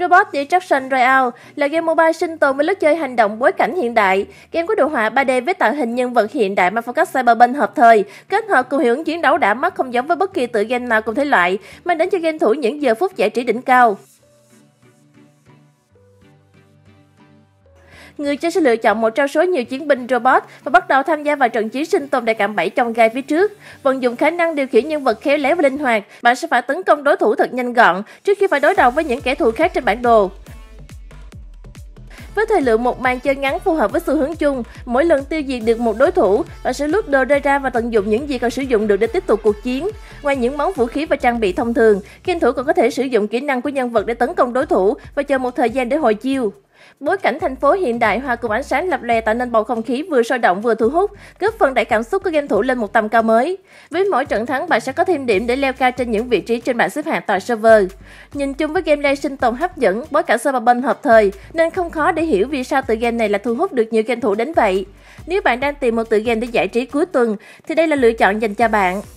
Robot Destruction Royale là game mobile sinh tồn với lối chơi hành động bối cảnh hiện đại. Game có đồ họa 3D với tạo hình nhân vật hiện đại mà phong cách cyberpunk hợp thời, kết hợp cùng hiệu ứng chiến đấu đã mắt không giống với bất kỳ tựa game nào cùng thể loại, mang đến cho game thủ những giờ phút giải trí đỉnh cao. Người chơi sẽ lựa chọn một trong số nhiều chiến binh robot và bắt đầu tham gia vào trận chiến sinh tồn đầy cạm bẫy trong gai phía trước. Vận dụng khả năng điều khiển nhân vật khéo léo và linh hoạt, bạn sẽ phải tấn công đối thủ thật nhanh gọn trước khi phải đối đầu với những kẻ thù khác trên bản đồ. Với thời lượng một màn chơi ngắn phù hợp với xu hướng chung, mỗi lần tiêu diệt được một đối thủ, bạn sẽ lút đồ rơi ra và tận dụng những gì còn sử dụng được để tiếp tục cuộc chiến. Ngoài những món vũ khí và trang bị thông thường, game thủ còn có thể sử dụng kỹ năng của nhân vật để tấn công đối thủ và chờ một thời gian để hồi chiêu. Bối cảnh thành phố hiện đại hòa cùng ánh sáng lập lòe tạo nên bầu không khí vừa sôi động vừa thu hút, góp phần đẩy cảm xúc của game thủ lên một tầm cao mới. Với mỗi trận thắng, bạn sẽ có thêm điểm để leo cao trên những vị trí trên bảng xếp hạng toàn server. Nhìn chung với gameplay sinh tồn hấp dẫn, bối cảnh cyberpunk hợp thời, nên không khó để hiểu vì sao tựa game này là thu hút được nhiều game thủ đến vậy. Nếu bạn đang tìm một tựa game để giải trí cuối tuần, thì đây là lựa chọn dành cho bạn.